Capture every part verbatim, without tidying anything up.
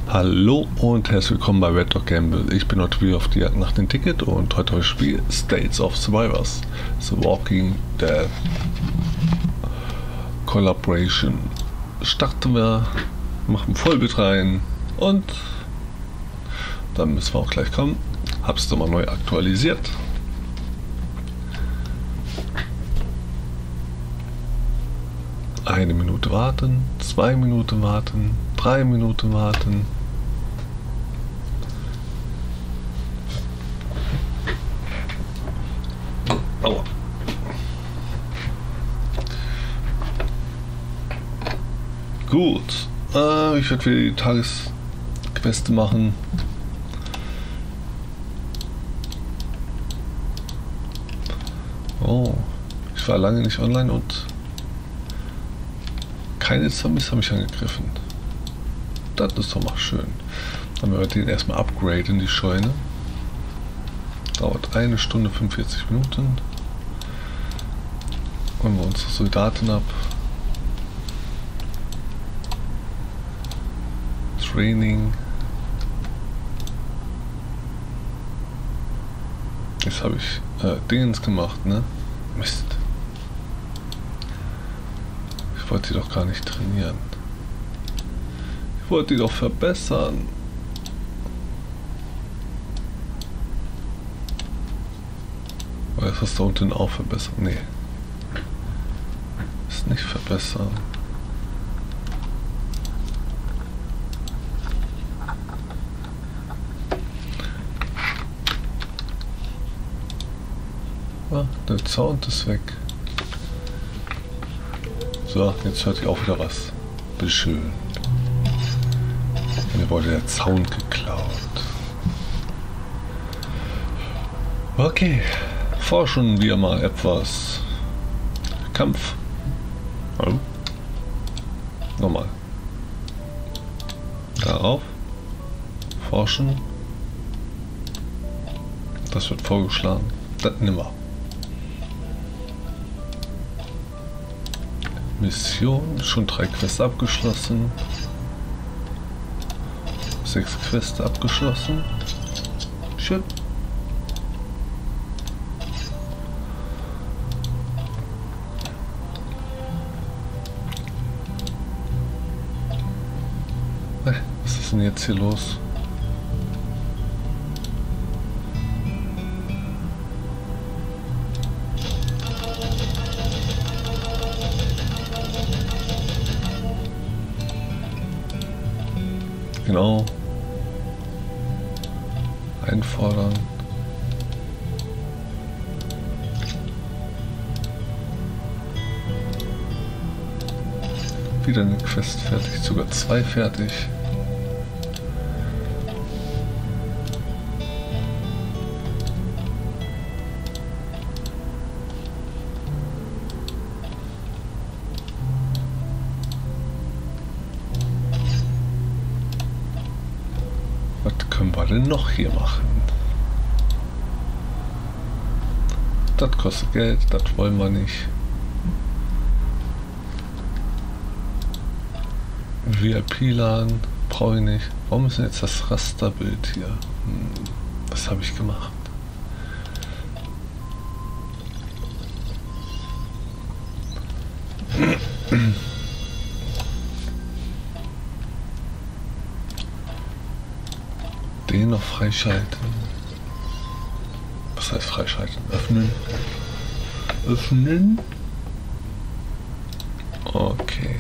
Hallo und herzlich willkommen bei Red Dog Gamble. Ich bin heute wieder auf die Jagd nach dem Ticket und heute habe ich Spiel States of Survivors, The Walking Dead Collaboration. Starten wir, machen Vollbild rein und dann müssen wir auch gleich kommen. Hab's nochmal neu aktualisiert. Eine Minute warten, zwei Minuten warten, drei Minuten warten. Aua. Gut, äh, ich werde wieder die Tagesqueste machen. Oh, ich war lange nicht online und keine Zombies haben mich angegriffen. Das ist doch mal schön. Dann werden wir den erstmal upgraden, die Scheune. Dauert eine Stunde fünfundvierzig Minuten. Holen wir unsere Soldaten ab. Training. Jetzt habe ich äh, Dingens gemacht, ne? Mist. Ich wollte die doch gar nicht trainieren. Ich wollte die doch verbessern. Oder ist das da unten auch verbessern? Nee. Ist nicht verbessern. Ah, der Sound ist weg. So, jetzt hört ihr auch wieder was. Wie schön. Mir wurde der Zaun geklaut. Okay, forschen wir mal etwas. Kampf. Hallo? Nochmal. Darauf. Forschen. Das wird vorgeschlagen. Das nehmen wir. Mission, schon drei Quests abgeschlossen. Sechs Quests abgeschlossen. Schön. Was ist denn jetzt hier los? Genau. Einfordern. Wieder eine Quest fertig, sogar zwei fertig. Was können wir denn noch hier machen? Das kostet Geld, das wollen wir nicht. V I P-Laden brauche ich nicht. Warum ist denn jetzt das Rasterbild hier? Hm, was habe ich gemacht? Den noch freischalten. Was heißt freischalten? Öffnen. Öffnen. Okay.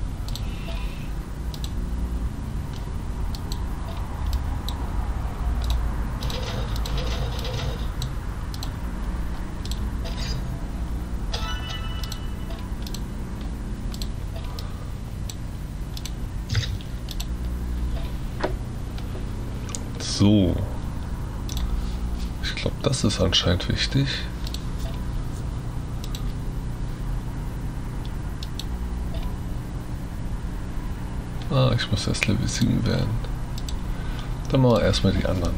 So, ich glaube, das ist anscheinend wichtig. Ah, ich muss erst Level sieben werden. Dann machen wir erstmal die anderen.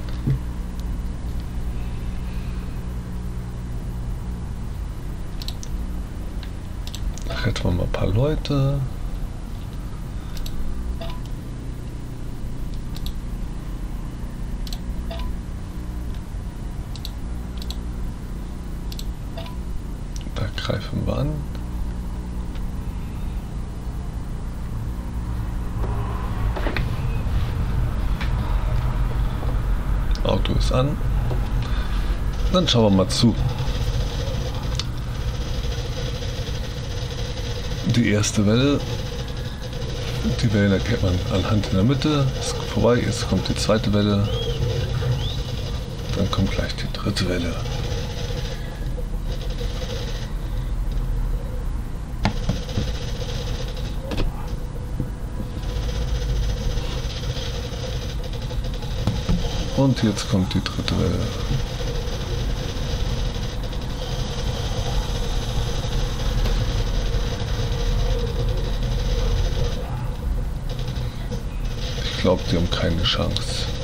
Da retten wir mal ein paar Leute. Greifen wir an. Auto ist an. Dann schauen wir mal zu. Die erste Welle, die Welle erkennt man anhand in der Mitte, ist vorbei, jetzt kommt die zweite Welle, dann kommt gleich die dritte Welle. Und jetzt kommt die dritte Welle. Ich glaube, die haben keine Chance.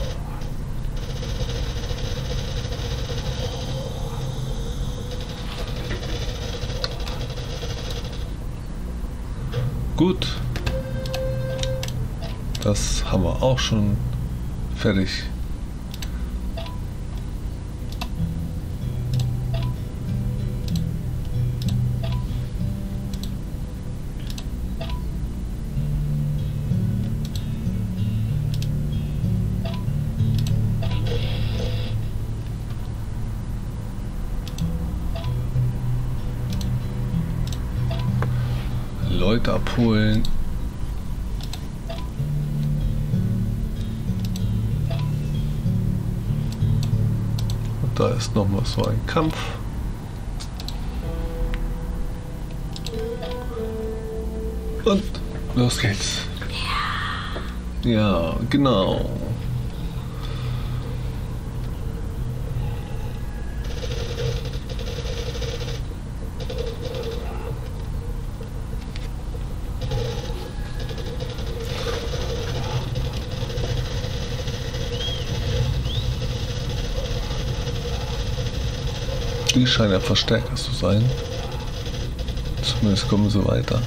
Gut. Das haben wir auch schon fertig. Leute abholen. Und da ist noch mal so ein Kampf. Und los geht's. Ja, genau. Die scheinen ja verstärker zu sein. Zumindest kommen sie weiter.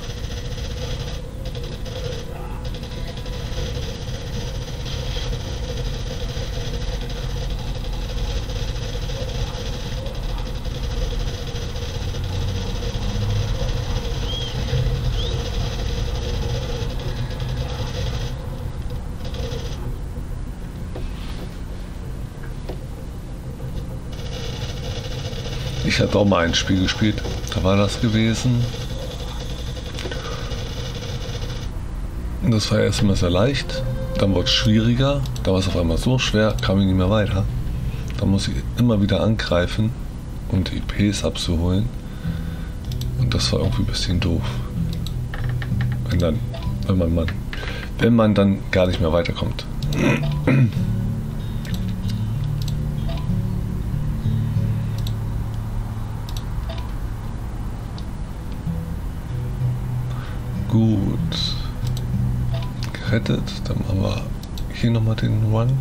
Ich hatte auch mal ein Spiel gespielt, da war das gewesen. Und das war erst immer sehr leicht, dann wurde es schwieriger, da war es auf einmal so schwer, kam ich nicht mehr weiter. Da muss ich immer wieder angreifen, um die I Ps abzuholen. Und das war irgendwie ein bisschen doof. Wenn dann, wenn man, man, wenn man dann gar nicht mehr weiterkommt. Gut, gerettet, dann machen wir hier nochmal den Run.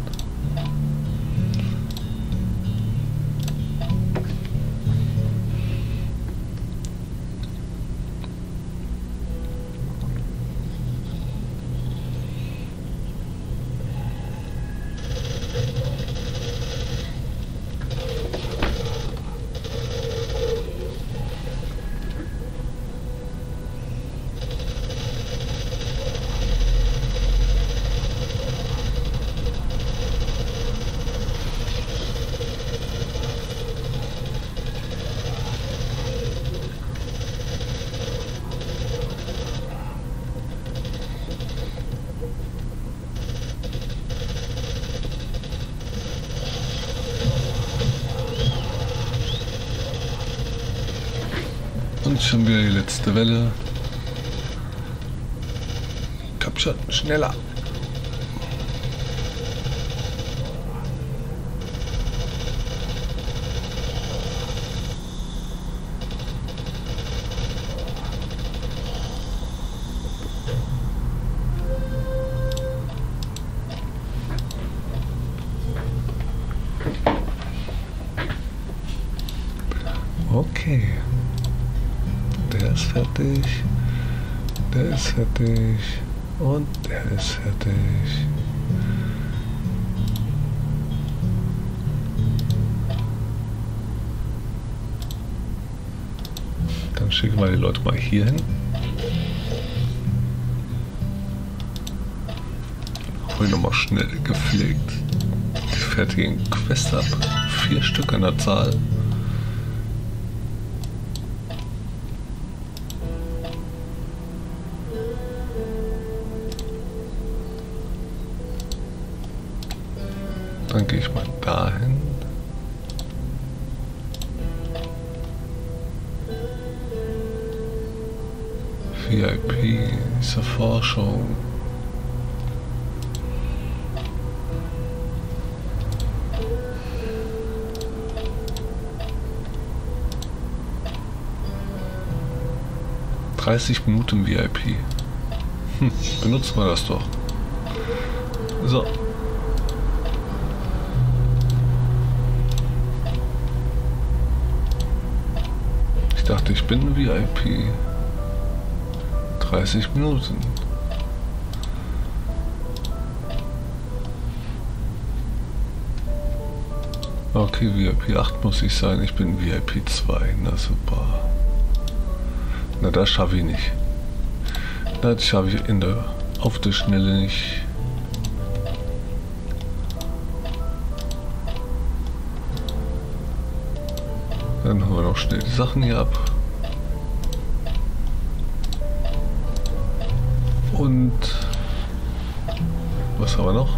Und schon wieder die letzte Welle. Komm schon, schneller. Okay. Der ist fertig. Der ist fertig. Und der ist fertig. Dann Dann schicken wir die Leute mal hier hin. Hol nochmal schnell gepflegt die fertigen Quests ab. Vier Stück an der Zahl. Dann gehe ich mal dahin. V I P, diese Forschung. dreißig Minuten V I P. Hm, benutzen wir das doch. So. Ich dachte, ich bin V I P. dreißig Minuten. Okay, V I P acht muss ich sein. Ich bin V I P zwei. Na super. Na, das schaffe ich nicht. Das schaffe ich in der, auf der Schnelle nicht. Dann haben wir noch schnell die Sachen hier ab. Und was haben wir noch?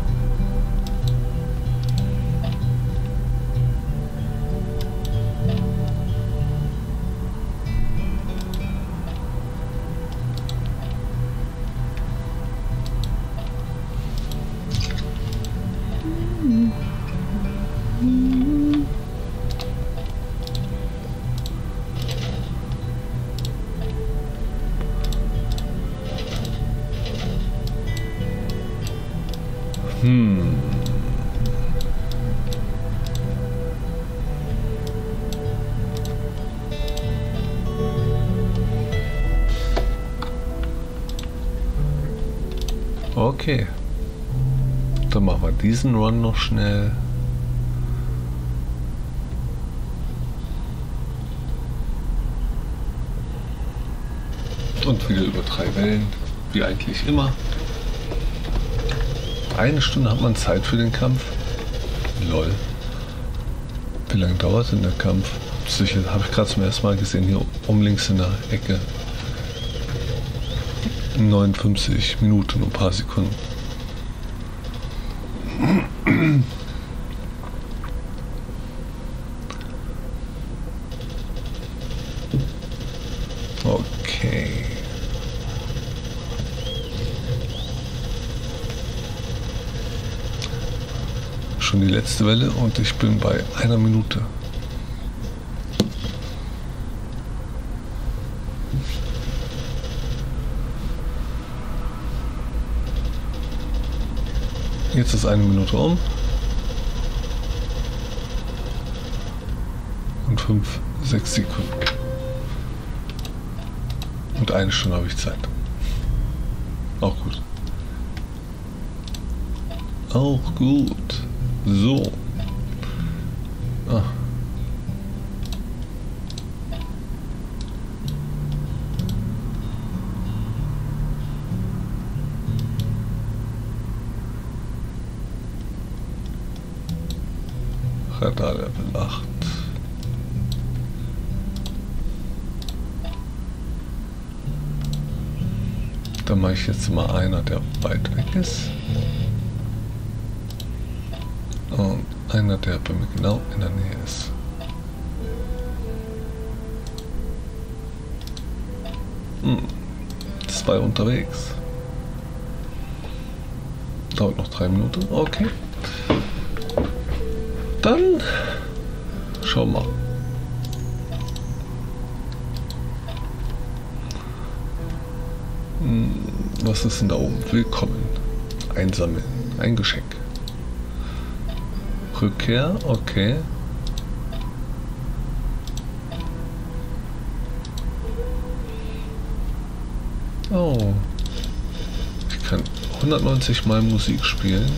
Hm. Okay. Dann machen wir diesen Run noch schnell. Und wieder über drei Wellen, wie eigentlich immer. Eine Stunde hat man Zeit für den Kampf. Lol. Wie lange dauert denn der Kampf? Sicher, habe ich gerade zum ersten Mal gesehen, hier um links in der Ecke. neunundfünfzig Minuten und ein paar Sekunden. Okay. Schon die letzte Welle und ich bin bei einer Minute. Jetzt ist eine Minute um. Und fünf, sechs Sekunden. Und eine Stunde habe ich Zeit. Auch gut. Auch gut. So. Ah. Radar Level acht. Dann mache ich jetzt mal einer, der weit weg ist. Und einer, der bei mir genau in der Nähe ist. Hm. Zwei unterwegs. Dauert noch drei Minuten. Okay. Dann schauen wir mal. Hm. Was ist denn da oben? Willkommen. Einsammeln. Ein Geschenk. Rückkehr, okay. Oh. Ich kann hundertneunzig Mal Musik spielen.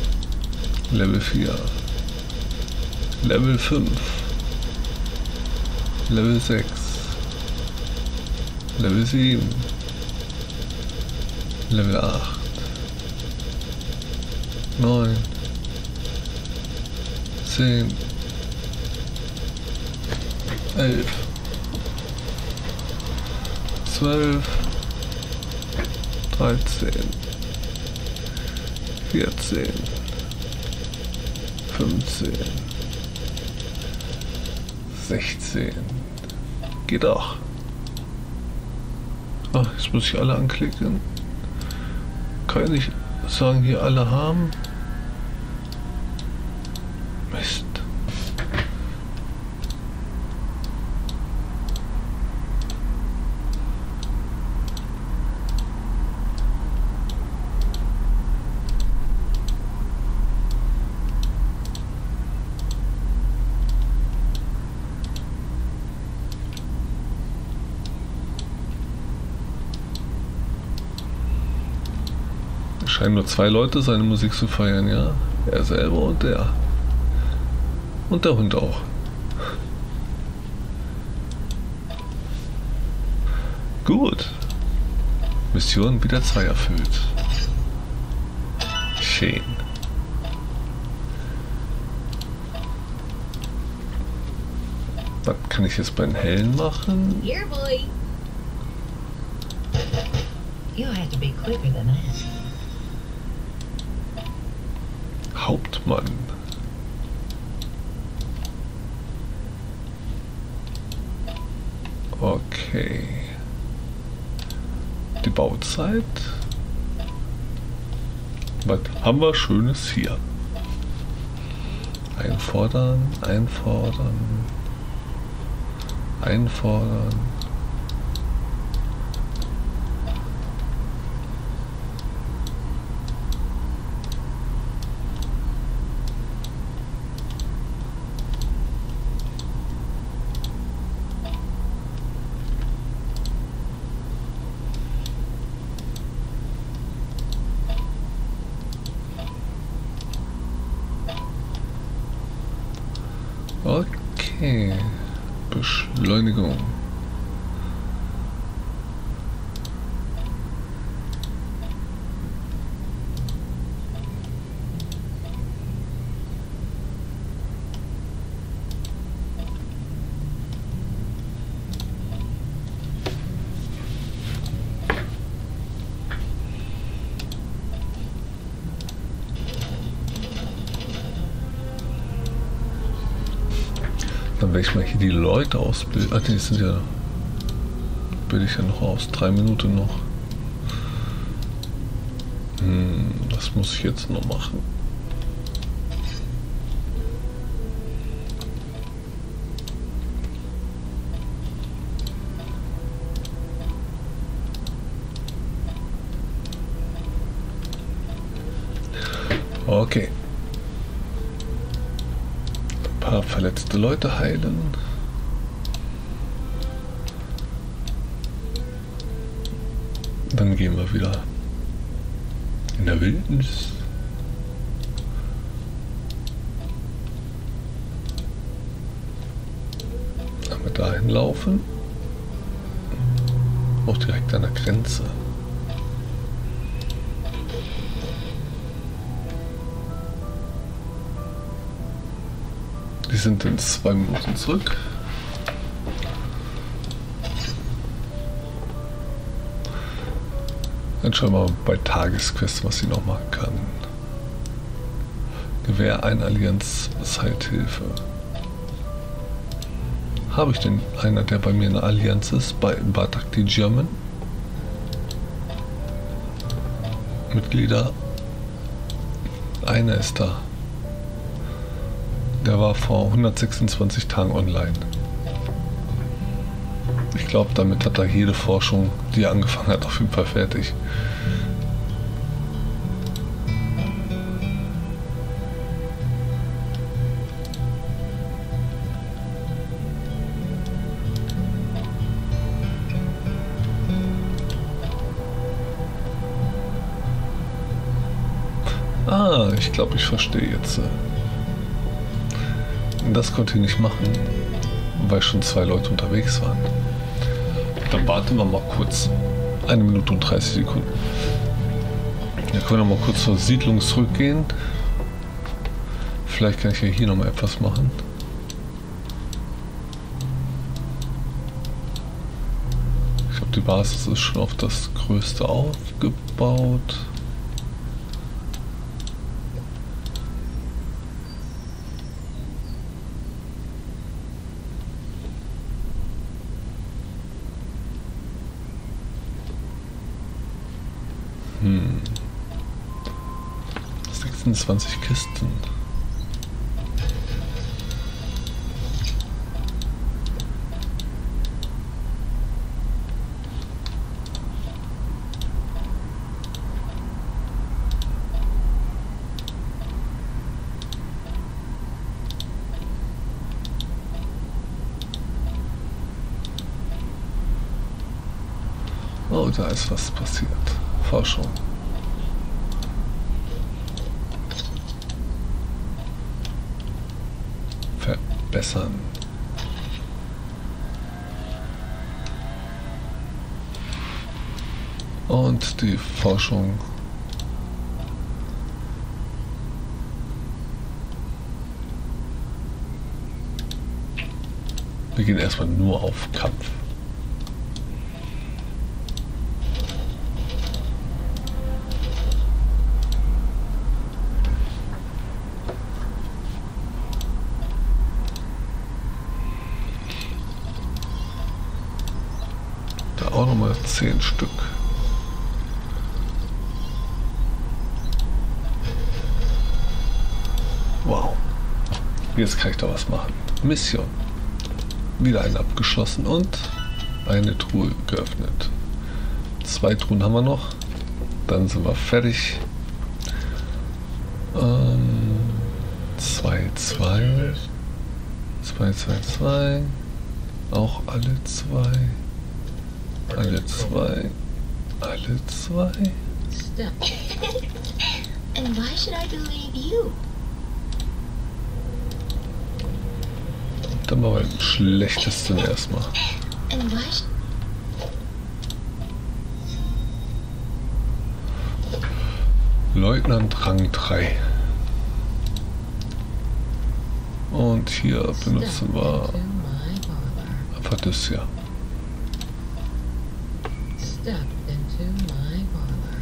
Level vier. Level fünf. Level sechs. Level sieben. Level acht. neun. zehn. elf. zwölf. dreizehn. vierzehn. fünfzehn. sechzehn. Geht auch. Ach, jetzt muss ich alle anklicken. Kann ich sagen, hier alle haben? Mist. Scheinen nur zwei Leute seine Musik zu feiern, ja? Er selber und der. Und der Hund auch. Gut. Mission wieder zwei erfüllt. Schön. Was kann ich jetzt bei den Hellen machen? Here, boy. You'll have to be quicker than that. Hauptmann. Okay. Die Bauzeit. Was haben wir Schönes hier? Einfordern, einfordern, einfordern. Okay, Beschleunigung. Dann werde ich mal hier die Leute ausbilden. Ah, die sind ja. Bilde ich ja noch aus. Drei Minuten noch. Hm, was muss ich jetzt noch machen? Okay. Verletzte Leute heilen. Dann gehen wir wieder in der Wildnis. Dann wir dahin laufen. Auch direkt an der Grenze. Die sind in zwei Minuten zurück. Dann schauen wir mal bei Tagesquest, was sie noch machen kann. Gewehr ein Allianz Hilfe. Habe ich denn einer, der bei mir in der Allianz ist? Bei Batak die German? Mitglieder? Einer ist da. Der war vor hundertsechsundzwanzig Tagen online. Ich glaube, damit hat er jede Forschung, die er angefangen hat, auf jeden Fall fertig. Ah, ich glaube, ich verstehe jetzt. Das konnte ich nicht machen, weil schon zwei Leute unterwegs waren. Dann warten wir mal kurz. Eine Minute und dreißig Sekunden. Dann können wir noch mal kurz zur Siedlung zurückgehen. Vielleicht kann ich ja hier noch mal etwas machen. Ich glaube, die Basis ist schon auf das Größte aufgebaut. Hm. sechsundzwanzig Kisten. Oh, da ist was passiert. Forschung. Verbessern. Und die Forschung. Wir gehen erstmal nur auf Kampf. Auch nochmal zehn Stück. Wow. Jetzt kann ich da was machen. Mission. Wieder einen abgeschlossen und eine Truhe geöffnet. Zwei Truhen haben wir noch. Dann sind wir fertig. Ähm, zwei, zwei. zwei, zwei, zwei. Auch alle zwei. Alle zwei. Alle zwei. Stop. And why should I believe you? Dann machen wir den schlechtesten erstmal. And why sh Leutnant Rang drei. Und hier benutzen wir einfach das hier. Step into my parlor.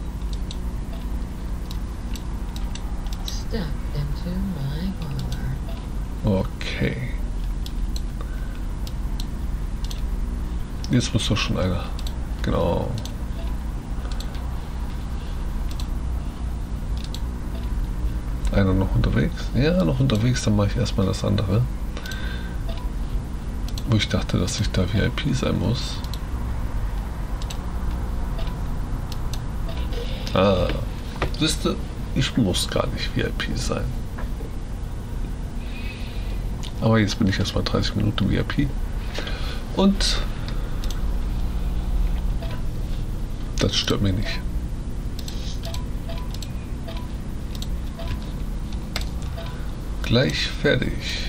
Step into my parlor. Okay. Jetzt muss doch schon einer. Genau. Einer noch unterwegs? Ja, noch unterwegs, dann mache ich erstmal das andere. Wo ich dachte, dass ich da V I P sein muss. Ah, siehste, ich muss gar nicht V I P sein. Aber jetzt bin ich erstmal dreißig Minuten V I P. Und das stört mich nicht. Gleich fertig.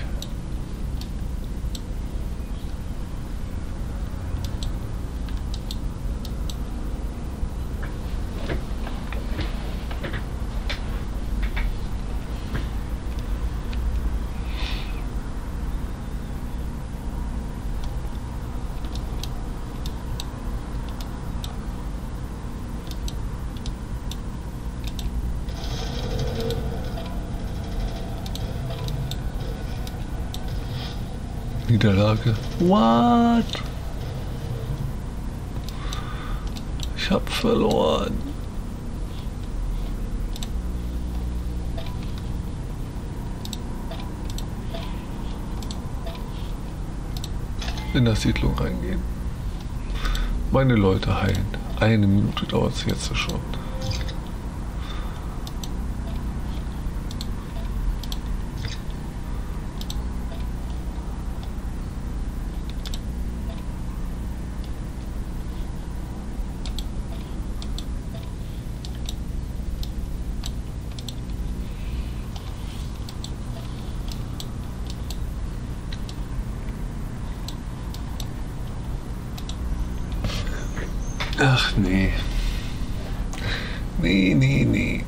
Niederlage. What? Ich hab verloren. In der Siedlung reingehen. Meine Leute heilen. Eine Minute dauert es jetzt schon. Ach nee. Nee, nee, nee.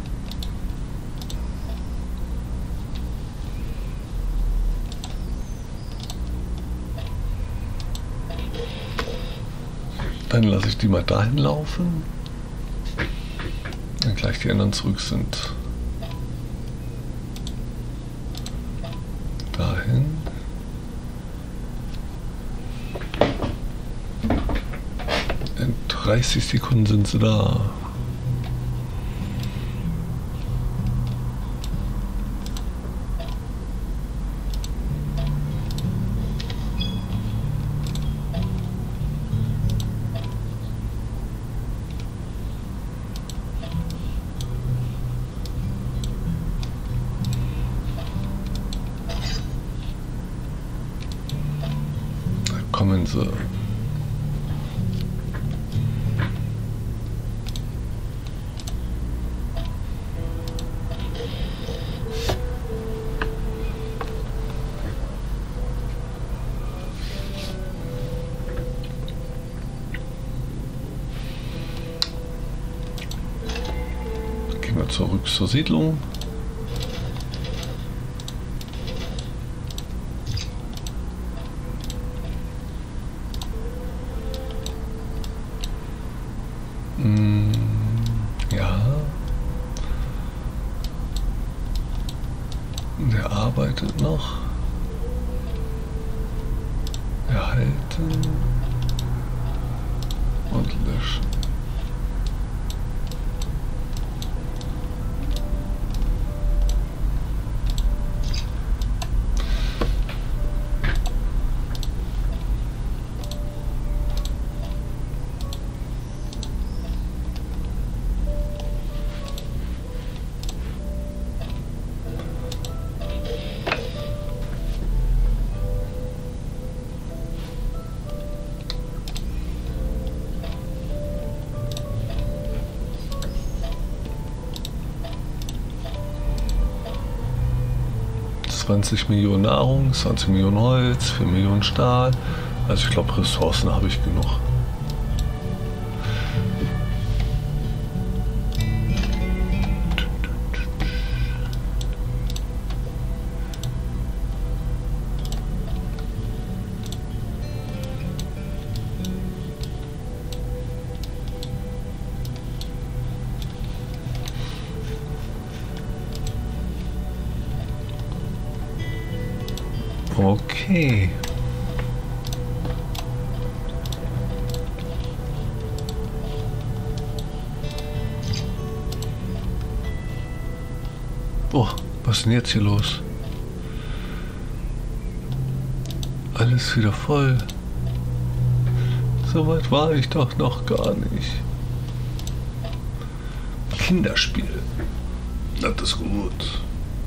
Dann lasse ich die mal dahin laufen. Wenn gleich die anderen zurück sind. Dahin. In dreißig Sekunden sind sie da. Kommen sie. Gehen wir zurück zur Siedlung. Ja. Der arbeitet noch. Erhalten. Und löschen. zwanzig Millionen Nahrung, zwanzig Millionen Holz, vier Millionen Stahl. Also ich glaube, Ressourcen habe ich genug. Okay. Oh, was ist denn jetzt hier los? Alles wieder voll. So weit war ich doch noch gar nicht. Kinderspiel. Das ist gut.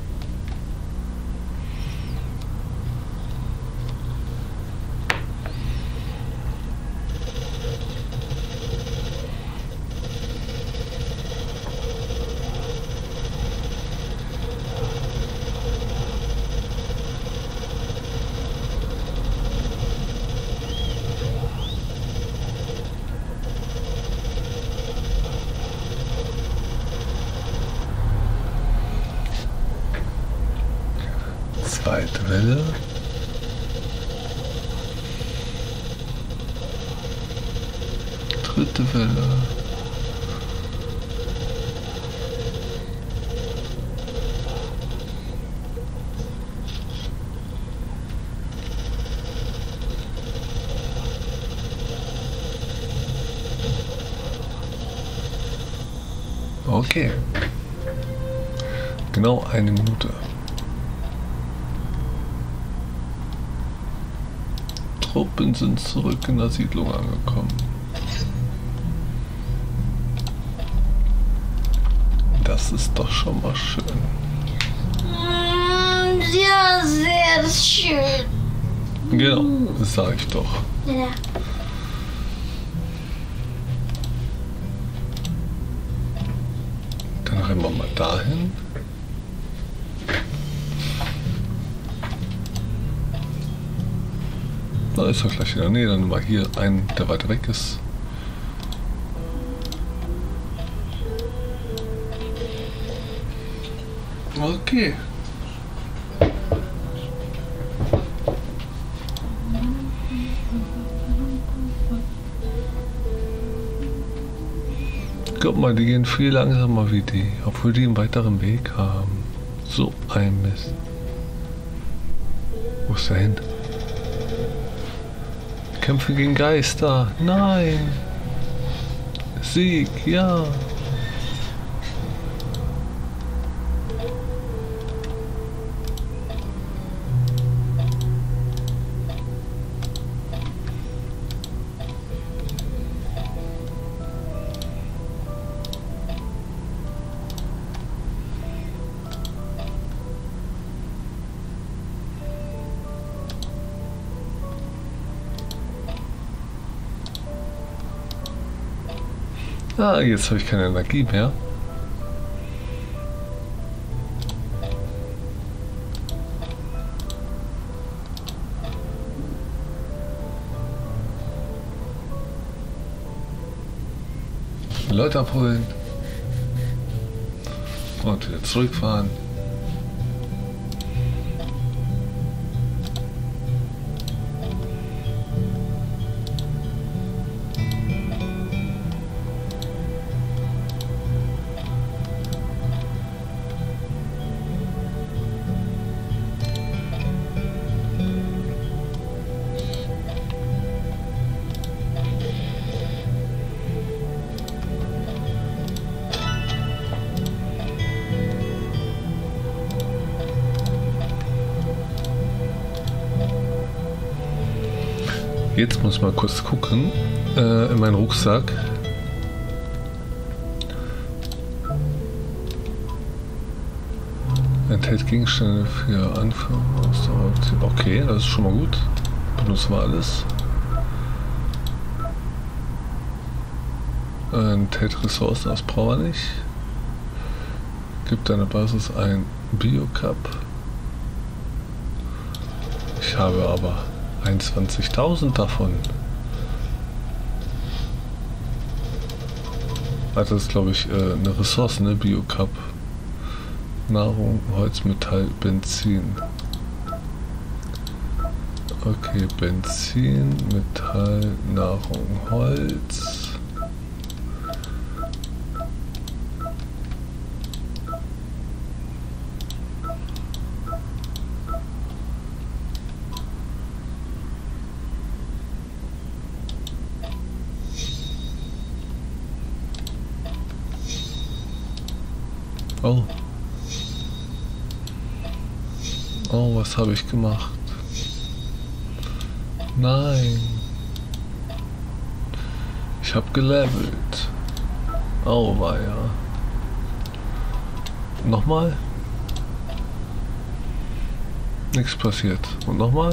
Zweite Welle. Dritte Welle. Okay. Genau eine Minute. Truppen sind zurück in der Siedlung angekommen. Das ist doch schon mal schön. Ja, sehr schön. Genau, das sage ich doch. Ja. Dann rennen wir mal dahin. Da ist er gleich in der Nähe. Dann nehmen wir hier einen, der weiter weg ist. Okay. Guck mal, die gehen viel langsamer wie die, obwohl die einen weiteren Weg haben. So ein Mist. Wo ist der hin? Kämpfe gegen Geister. Nein. Sieg, ja. Ah, jetzt habe ich keine Energie mehr. Leute abholen. Und wieder zurückfahren. Jetzt muss ich mal kurz gucken äh, in meinen Rucksack. Enthält Gegenstände für Anführung. Okay, das ist schon mal gut. Benutzen wir alles. Äh, enthält Ressourcen, das brauchen wir nicht. Gibt deiner Basis ein Bio-Cup. Ich habe aber einundzwanzigtausend davon. Also das ist, glaube ich, eine Ressource, ne? Bio-Cup. Nahrung, Holz, Metall, Benzin. Okay, Benzin, Metall, Nahrung, Holz. Oh. Oh, was habe ich gemacht? Nein. Ich habe gelevelt. Oh, war ja. Nochmal? Nichts passiert. Und nochmal?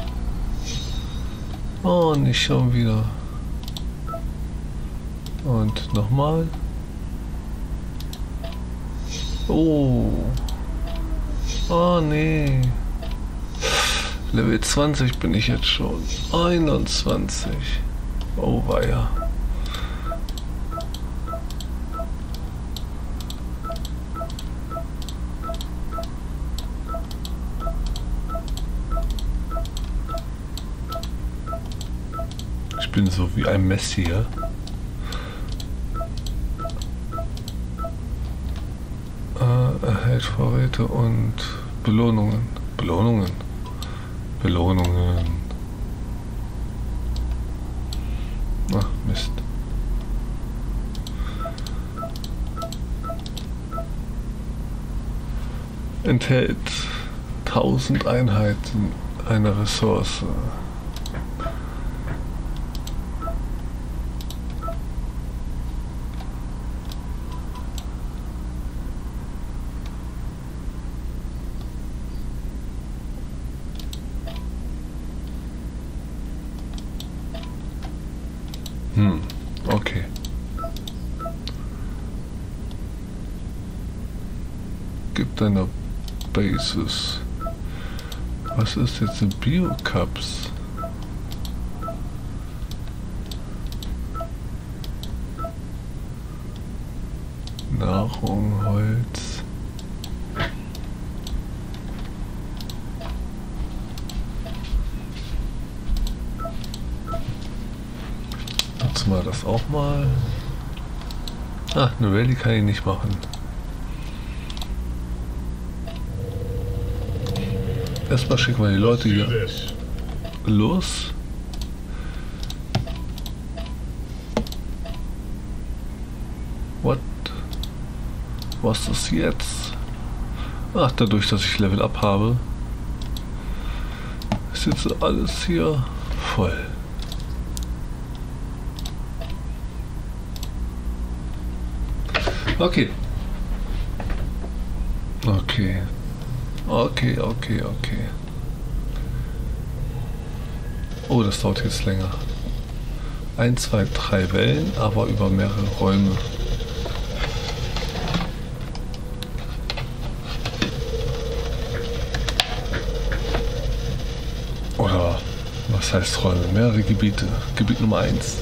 Oh, nicht schon wieder. Und nochmal? Oh. Oh nee. Level zwanzig bin ich jetzt schon. einundzwanzig. Oh weia. Ich bin so wie ein Messier. Erhält Vorräte und Belohnungen. Belohnungen. Belohnungen. Ach, Mist. Enthält tausend Einheiten einer Ressource. Hm, okay. Gibt deiner Basis. Was ist jetzt ein Bio-Cups? Nahrung, Holz. testen wir das auch mal. Ah, eine Rallye kann ich nicht machen. Erstmal schicken wir die Leute hier los. What? Was ist das jetzt? Ach, dadurch, dass ich Level Up habe, ist jetzt alles hier voll. Okay. Okay. Okay, okay, okay. Oh, das dauert jetzt länger. Ein, zwei, drei Wellen, aber über mehrere Räume. Oder was heißt Räume? Mehrere Gebiete. Gebiet Nummer eins.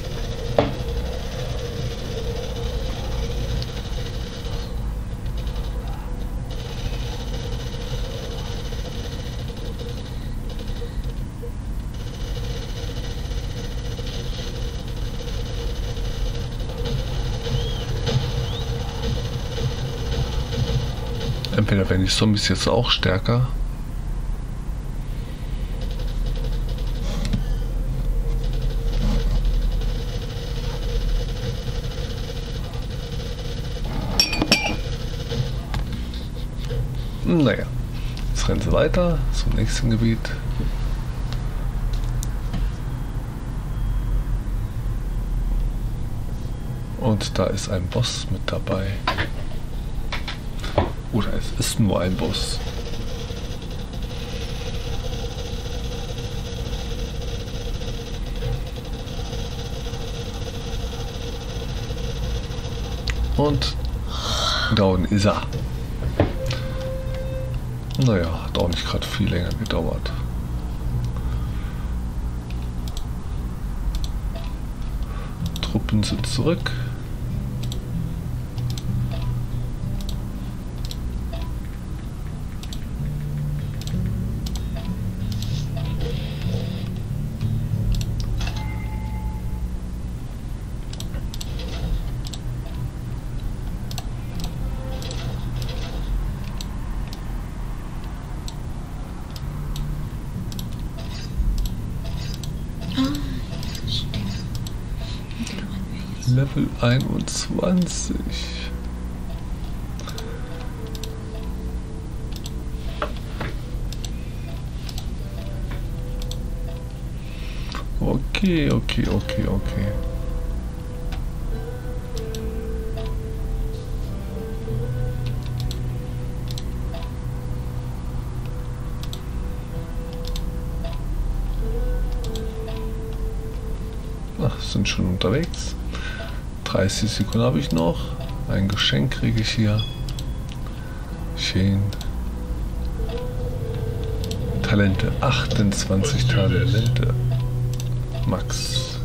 Entweder werden die Zombies jetzt auch stärker. Naja, jetzt rennen sie weiter zum nächsten Gebiet. Und da ist ein Boss mit dabei. Oder es ist nur ein Boss. Und down ist er. Naja, hat auch nicht gerade viel länger gedauert. Truppen sind zurück. Level einundzwanzig. Okay, okay, okay, okay. Ach, sind schon unterwegs. dreißig Sekunden habe ich noch. Ein Geschenk kriege ich hier. Schön. Talente. achtundzwanzig Talente. Max.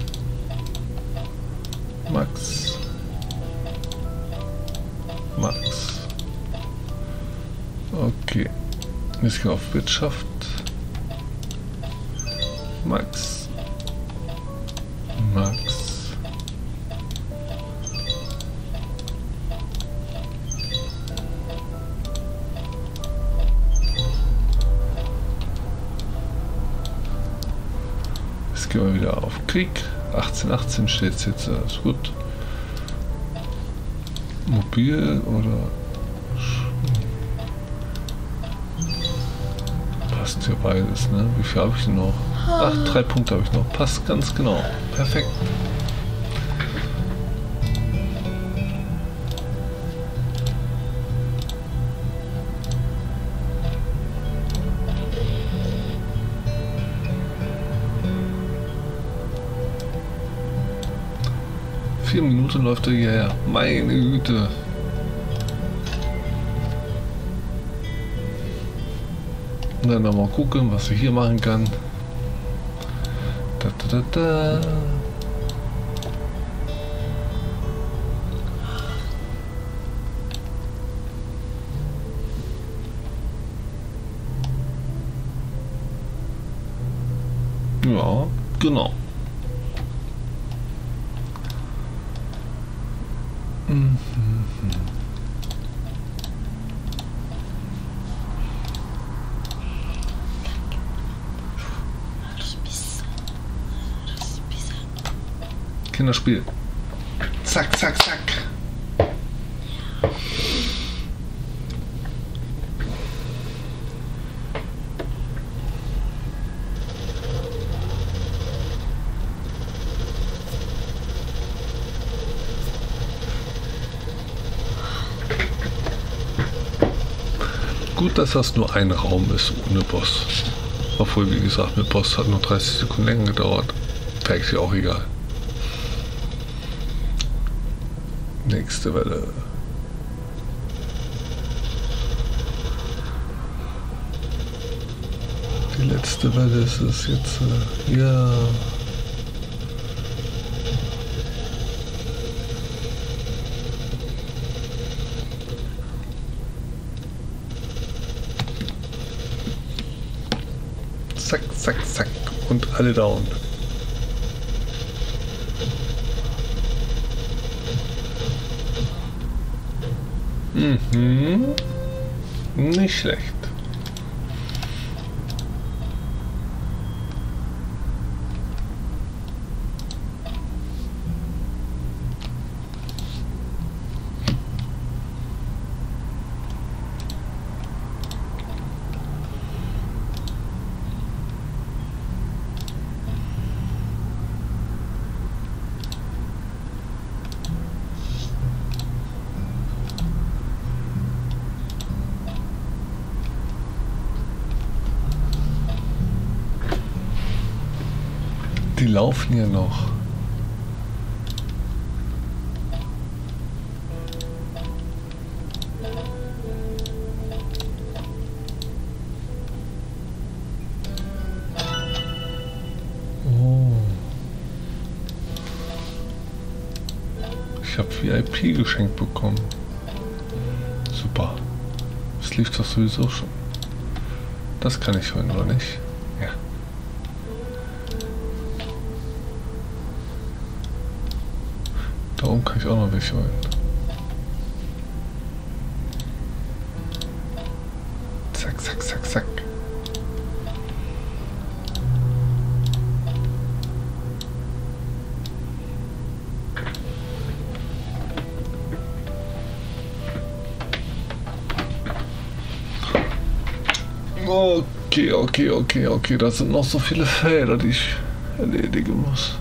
Max. Max. Okay. Jetzt gehen wir auf Wirtschaft. Max. Max. Gehen wir wieder auf Krieg. achtzehn achtzehn steht jetzt, alles gut. Mobil oder... Passt ja beides, ne? Wie viel habe ich denn noch? Ach, drei Punkte habe ich noch. Passt ganz genau. Perfekt. Vier Minuten läuft er hierher. Meine Güte. Und dann mal gucken, was ich hier machen kann. Da, da, da, da. Ja, genau. Mhm. Kinderspiel. Zack, zack, zack. Gut, dass das nur ein Raum ist ohne Boss. Obwohl, wie gesagt, mit Boss hat nur dreißig Sekunden länger gedauert. Wäre eigentlich auch egal. Nächste Welle. Die letzte Welle ist es jetzt. Äh, ja. Zack, zack, zack. Und alle down. Mhm. Nicht schlecht. Die laufen ja noch. Oh. Ich habe V I P geschenkt bekommen. Super. Das lief doch sowieso schon. Das kann ich holen, oder nicht? Ja. Da oben kann ich auch noch welche holen. Zack, zack, zack, zack. Okay, okay, okay, okay. Das sind noch so viele Felder, die ich erledigen muss.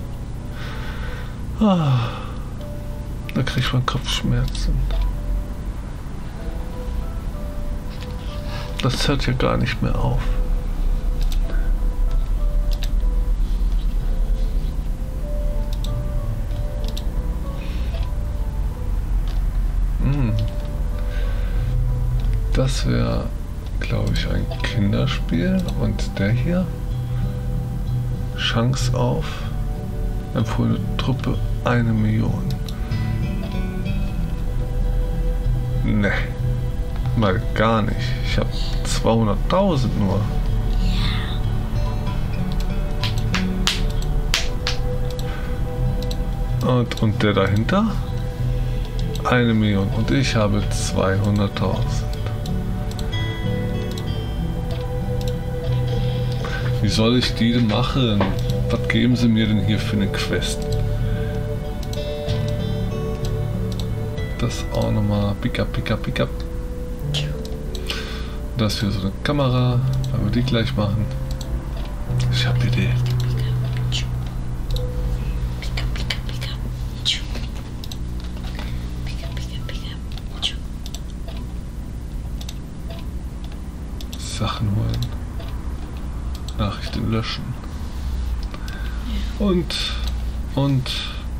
Ah. Da kriege ich mal Kopfschmerzen. Das hört ja gar nicht mehr auf. Hm. Das wäre, glaube ich, ein Kinderspiel. Und der hier? Chance auf empfohlene Truppe eine Million. Ne, mal gar nicht. Ich habe zweihunderttausend nur. Und, und der dahinter? Eine Million. Und ich habe zweihunderttausend. Wie soll ich die denn machen? Was geben sie mir denn hier für eine Quest? Das auch nochmal. Pick up, pick up, pick up. Das hier so eine Kamera. Wollen wir die gleich machen? Ich hab die Idee. Sachen holen. Nachrichten löschen. Und, und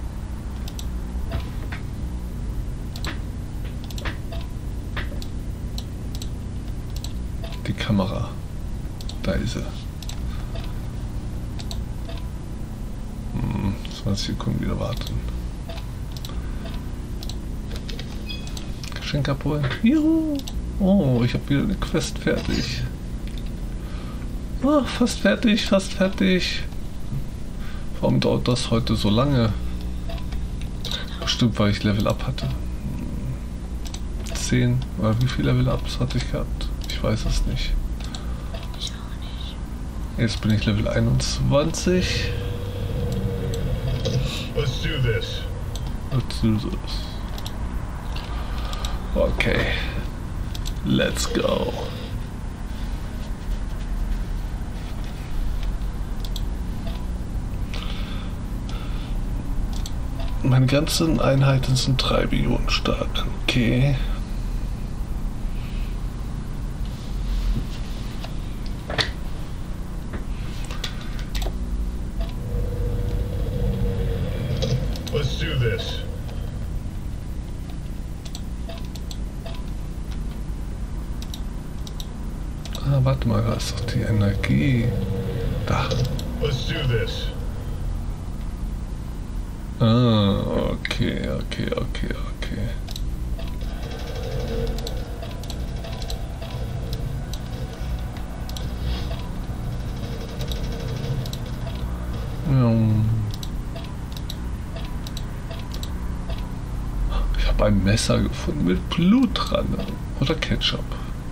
die Kamera. Da ist sie. Hm, zwanzig Sekunden wieder warten. Geschenk abholen. Juhu! Oh, ich habe wieder eine Quest fertig. Oh, fast fertig, fast fertig. Warum dauert das heute so lange? Bestimmt, weil ich Level Up hatte. sehen. Oder wie viele Level-Ups hatte ich gehabt? Ich weiß es nicht. Ich auch nicht. Jetzt bin ich Level einundzwanzig. Let's do this. Let's do this. Okay. Let's go. Meine ganzen Einheiten sind drei Bionen stark. Okay. Let's do this. Ah, warte mal, da ist doch die Energie. Da. Let's do this. Ah, okay, okay, okay, okay. Ich habe ein Messer gefunden mit Blut dran. Oder Ketchup.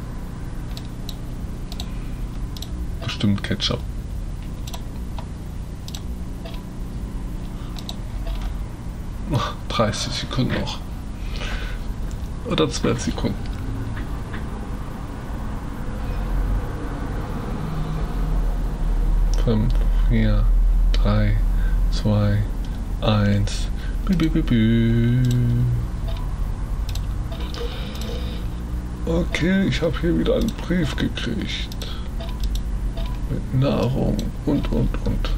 Bestimmt Ketchup. dreißig Sekunden noch. Oder zwölf Sekunden. fünf, vier, drei, zwei, eins. Bü, bü, bü, bü. Okay, ich habe hier wieder einen Brief gekriegt. Mit Nahrung und, und, und.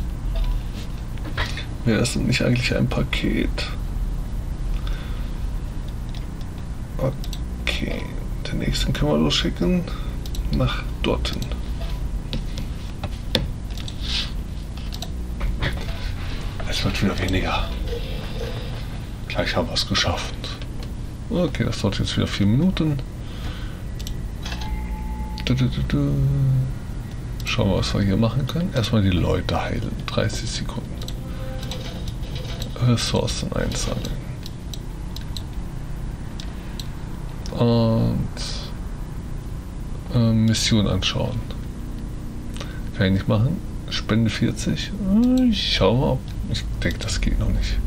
Wäre das nicht eigentlich ein Paket? Okay, den nächsten können wir losschicken. Nach dorthin. Es wird wieder weniger. Gleich haben wir es geschafft. Okay, das dauert jetzt wieder vier Minuten. Du, du, du, du. Schauen wir, was wir hier machen können. Erstmal die Leute heilen. dreißig Sekunden. Ressourcen einsammeln. Und äh, Mission anschauen. Kann ich nicht machen. Spende vierzig. Ich schau mal. Ich denke, das geht noch nicht.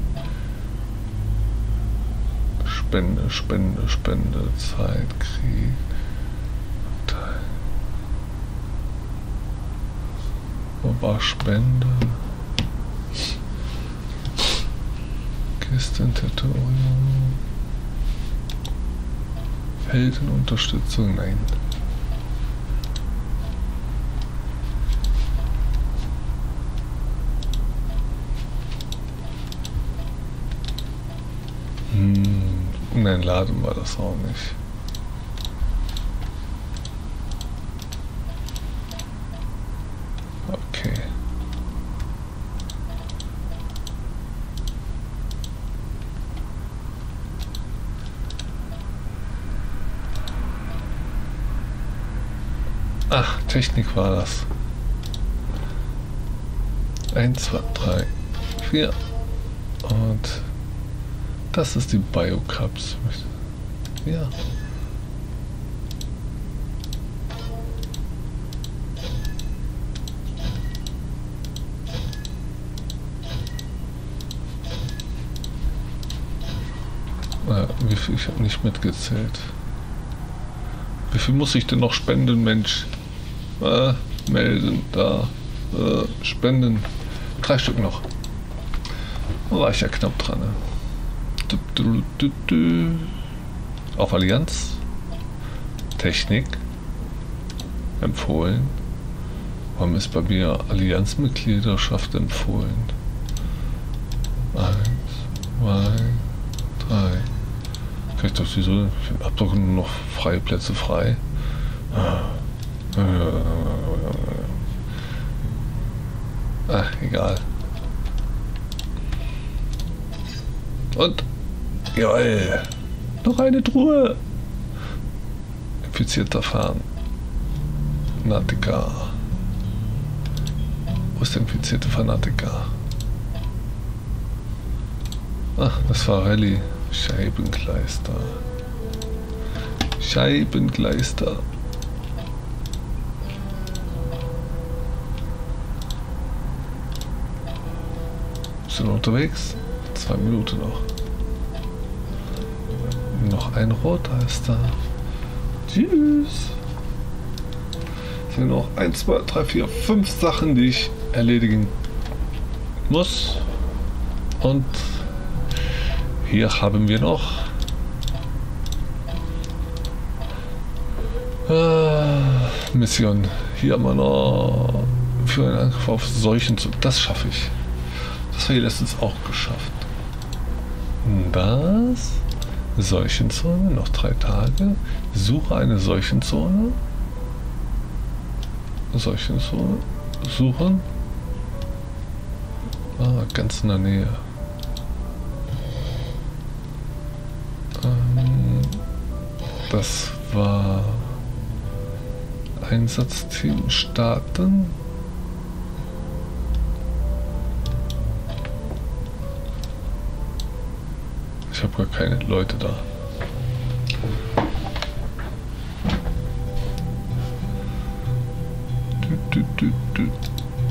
Spende, Spende, Spende, Zeit, Krieg. Wo war Spende? Kisten-Tutorial. Heldenunterstützung, nein. Hm, nein, laden war das auch nicht. Okay. Ach, Technik war das. Eins, zwei, drei, vier. Und das ist die Biocups. Ja. Äh, wie viel? Ich habe nicht mitgezählt. Wie viel muss ich denn noch spenden, Mensch? Äh, melden, da. Äh, spenden. Drei Stück noch. Da war ich ja knapp dran. Ne? Du, du, du, du. Auf Allianz. Technik. Empfohlen. Warum ist bei mir Allianzmitgliedschaft empfohlen? Eins, zwei, drei. Kann ich doch sowieso. Ich hab doch nur noch freie Plätze frei. Ach, egal. Und jawohl. Noch eine Truhe. Infizierter Fahren. Fanatiker. Wo ist der infizierte Fanatiker? Ach, das war Rallye. Scheibenkleister. Scheibengleister. Sind wir unterwegs? Zwei Minuten noch. Noch ein roter ist da. Tschüss. Es sind noch eins, zwei, drei, vier, fünf Sachen, die ich erledigen muss. Und hier haben wir noch äh, Mission. Hier haben wir noch für einen Angriff auf Seuchen zu. Das schaffe ich. Das haben wir letztens auch geschafft. Das Seuchenzone, noch drei Tage. Suche eine Seuchenzone. Seuchenzone. Suchen. Ah, ganz in der Nähe. Ähm, das war Einsatzteam starten. Ich habe gar keine Leute da. Du, du, du, du.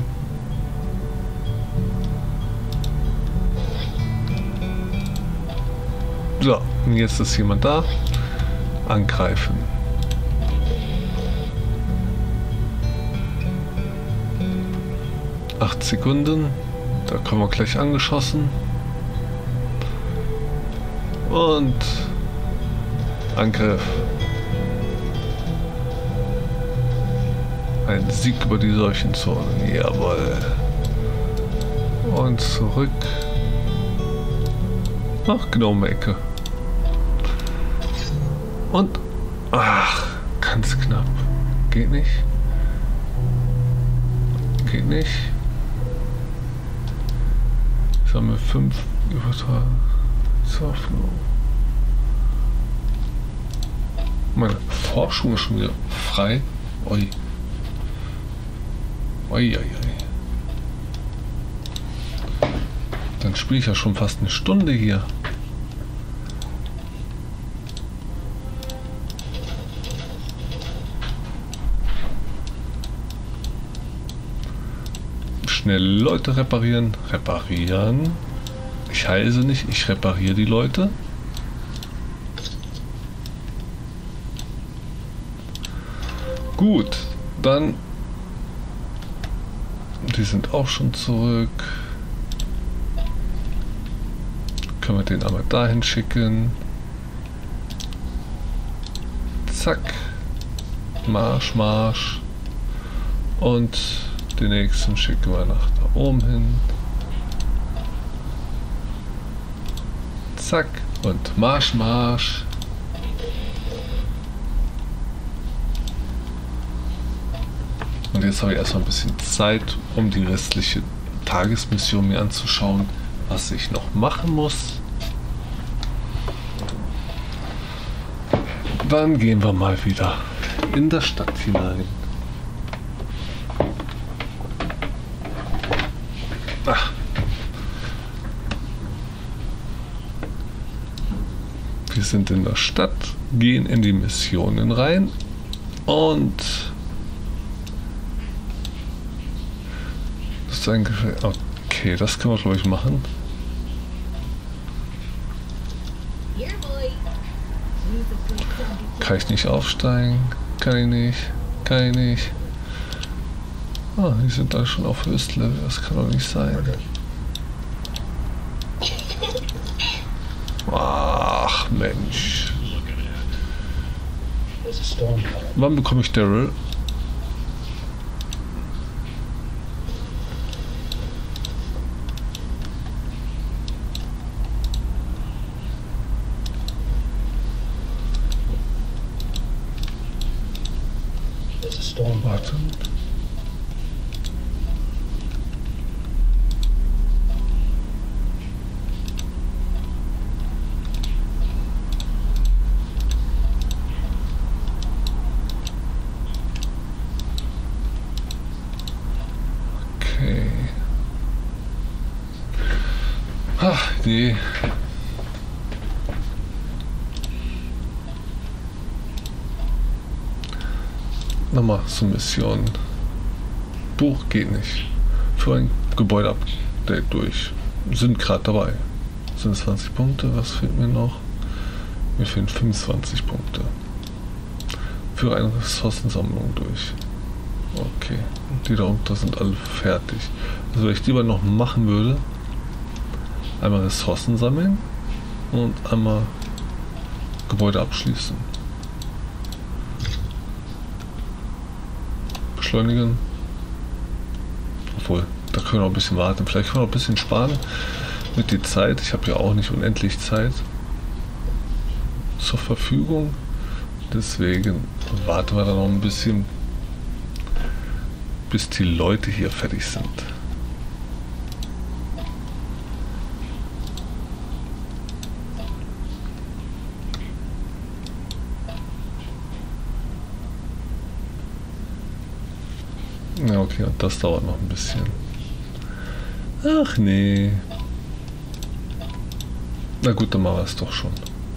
So, und jetzt ist jemand da. Angreifen. Acht Sekunden. Da kommen wir gleich angeschossen. Und Angriff. Ein Sieg über die Seuchenzone. Jawohl. Und zurück. Ach, Gnome-Ecke. Und. Ach, ganz knapp. Geht nicht. Geht nicht. Jetzt haben wir fünf übertragen. Meine Forschung ist schon wieder frei. Oi. Oi, oi, oi. Dann spiele ich ja schon fast eine Stunde hier. Schnell Leute reparieren. Reparieren. Ich heile nicht, ich repariere die Leute. Gut, dann. Die sind auch schon zurück. Können wir den einmal dahin schicken. Zack. Marsch, Marsch. Und den nächsten schicken wir nach da oben hin. Zack. Und Marsch, Marsch. Und jetzt habe ich erstmal ein bisschen Zeit, um die restliche Tagesmission mir anzuschauen, was ich noch machen muss. Dann gehen wir mal wieder in der Stadt hinein. Ach. Wir sind in der Stadt, gehen in die Missionen rein und das ist ein Gefäß. Okay, das können wir glaube ich machen. Kann ich nicht aufsteigen? Kann ich nicht? Kann ich nicht? Ah, die sind da schon auf Höchstlevel, das kann doch nicht sein. Ach Mensch. Wann bekomme ich Daryl? Warte. Okay. Ach, nee. Nochmal zur Mission. Buch geht nicht. Für ein Gebäude-Update durch. Sind gerade dabei. Sind zwanzig Punkte. Was fehlt mir noch? Mir fehlen fünfundzwanzig Punkte. Für eine Ressourcensammlung durch. Okay. Die da unten sind alle fertig. Also wenn ich lieber noch machen würde, einmal Ressourcen sammeln und einmal Gebäude abschließen. Beschleunigen. Obwohl, da können wir noch ein bisschen warten. Vielleicht können wir noch ein bisschen sparen mit der Zeit. Ich habe ja auch nicht unendlich Zeit zur Verfügung. Deswegen warten wir da noch ein bisschen, bis die Leute hier fertig sind. Ja, okay, und das dauert noch ein bisschen. Ach nee. Na gut, dann machen wir es doch schon.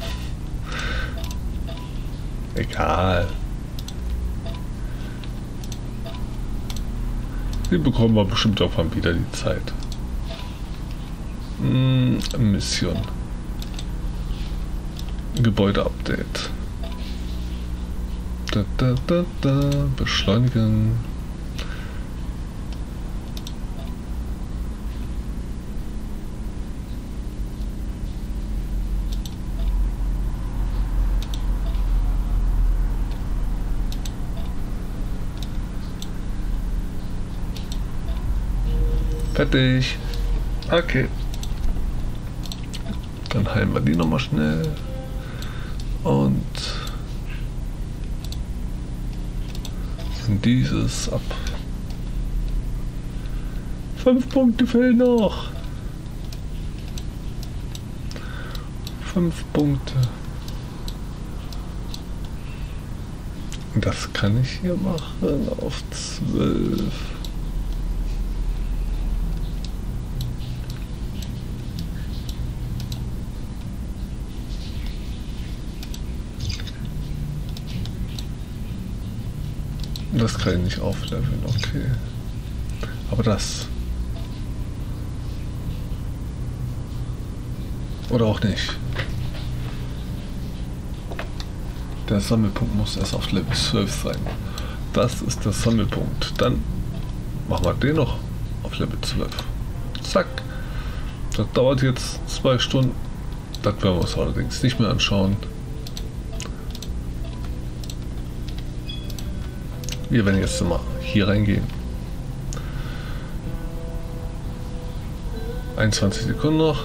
Egal. Die bekommen wir bestimmt irgendwann wieder die Zeit. Hm, Mission. Gebäude-Update. Da, da, da, da. Beschleunigen. Fertig. Okay. Dann heilen wir die nochmal schnell. Und dieses ab. Fünf Punkte fehlen noch. Fünf Punkte. Das kann ich hier machen auf zwölf. Das kann ich nicht aufleveln, okay. Aber das. Oder auch nicht. Der Sammelpunkt muss erst auf Level zwölf sein. Das ist der Sammelpunkt. Dann machen wir den noch auf Level zwölf. Zack. Das dauert jetzt zwei Stunden. Das werden wir uns allerdings nicht mehr anschauen. Wir werden jetzt mal hier reingehen. einundzwanzig Sekunden noch.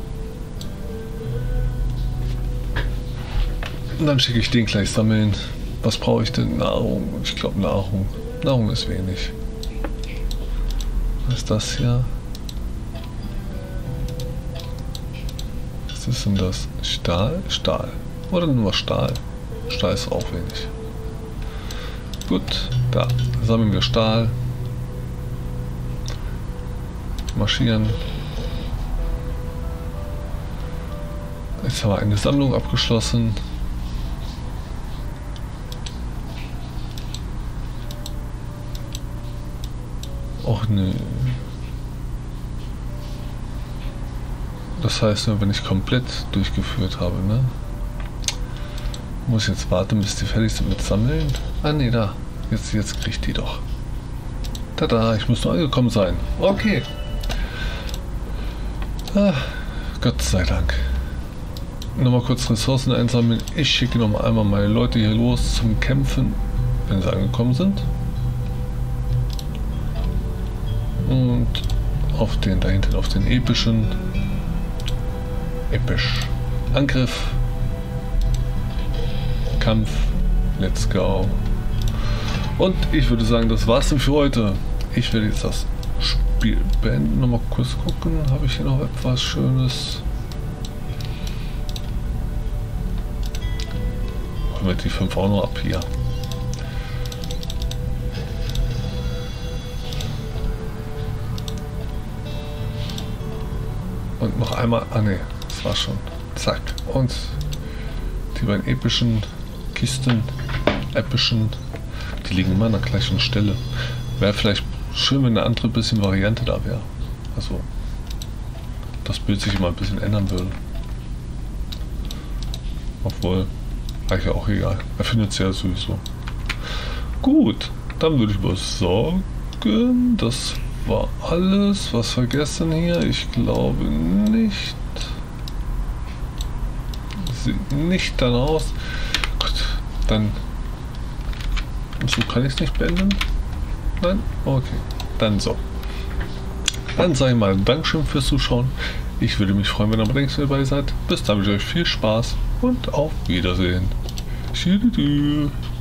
Und dann schicke ich den gleich sammeln. Was brauche ich denn? Nahrung. Ich glaube Nahrung. Nahrung ist wenig. Was ist das hier? Was ist denn das? Stahl? Stahl. Oder nur Stahl? Stahl ist auch wenig. Gut, da sammeln wir Stahl. Marschieren. Jetzt haben wir eine Sammlung abgeschlossen. Och nö. Das heißt nur, wenn ich komplett durchgeführt habe, ne? Muss jetzt warten, bis die fertig sind mit Sammeln. Ah ne, da. Jetzt, jetzt kriegt die doch. Tada, ich muss nur angekommen sein. Okay. Ah, Gott sei Dank. Nochmal kurz Ressourcen einsammeln. Ich schicke noch mal einmal meine Leute hier los zum Kämpfen, wenn sie angekommen sind. Und auf den da hinten, auf den epischen episch Angriff. Kampf. Let's go. Und ich würde sagen, das war's dann für heute. Ich werde jetzt das Spiel beenden. Nochmal kurz gucken. Habe ich hier noch etwas Schönes? Holen wir die fünf auch noch ab hier. Und noch einmal. Ah ne, das war schon. Zack. Und die beiden epischen Kisten, epischen Die liegen immer an der gleichen Stelle. Wäre vielleicht schön, wenn eine andere bisschen Variante da wäre. Also, das Bild sich immer ein bisschen ändern würde. Obwohl, eigentlich auch egal. Er findet es ja sowieso. Gut, dann würde ich mal sagen, das war alles. Was vergessen hier? Ich glaube nicht. Sieht nicht dann aus. Gut, dann. So kann ich es nicht beenden. Nein? Okay. Dann so. Dann sage ich mal Dankeschön fürs Zuschauen. Ich würde mich freuen, wenn ihr am längsten dabei seid. Bis dann wünsche ich euch viel Spaß und auf Wiedersehen. Tschüss.